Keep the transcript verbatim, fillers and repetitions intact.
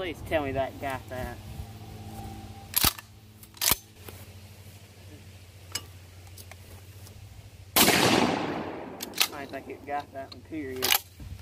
Please tell me that got that. I think it got that one, period.